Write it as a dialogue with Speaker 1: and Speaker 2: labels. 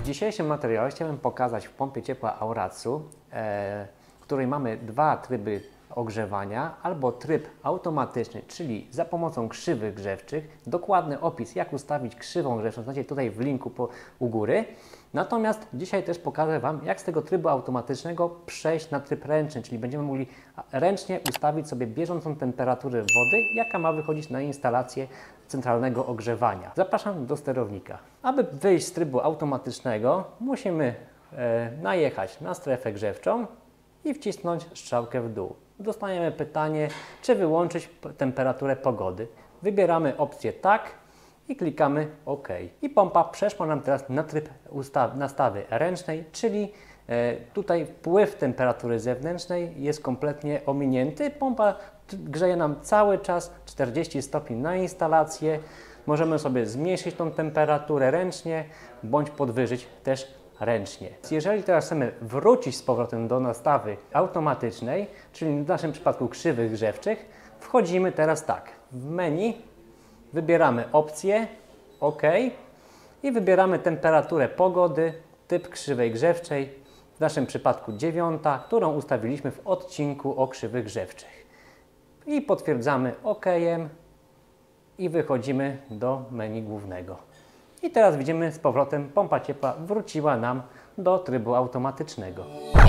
Speaker 1: W dzisiejszym materiale chciałem pokazać w pompie ciepła Auratsu, w której mamy dwa tryby ogrzewania, albo tryb automatyczny, czyli za pomocą krzywych grzewczych. Dokładny opis, jak ustawić krzywą grzewczą, znajdziecie tutaj w linku u góry. Natomiast dzisiaj też pokażę Wam, jak z tego trybu automatycznego przejść na tryb ręczny, czyli będziemy mogli ręcznie ustawić sobie bieżącą temperaturę wody, jaka ma wychodzić na instalację centralnego ogrzewania. Zapraszam do sterownika. Aby wyjść z trybu automatycznego, musimy najechać na strefę grzewczą i wcisnąć strzałkę w dół. Dostaniemy pytanie, czy wyłączyć temperaturę pogody. Wybieramy opcję tak i klikamy OK. I pompa przeszła nam teraz na tryb nastawy ręcznej, czyli tutaj wpływ temperatury zewnętrznej jest kompletnie ominięty. Pompa grzeje nam cały czas 40 stopni na instalację. Możemy sobie zmniejszyć tą temperaturę ręcznie, bądź podwyżyć też ręcznie. Jeżeli teraz chcemy wrócić z powrotem do nastawy automatycznej, czyli w naszym przypadku krzywych grzewczych, wchodzimy teraz tak. W menu wybieramy opcję OK i wybieramy temperaturę pogody, typ krzywej grzewczej, w naszym przypadku 9, którą ustawiliśmy w odcinku o krzywych grzewczych. I potwierdzamy OK-em i wychodzimy do menu głównego. I teraz widzimy z powrotem, pompa ciepła wróciła nam do trybu automatycznego.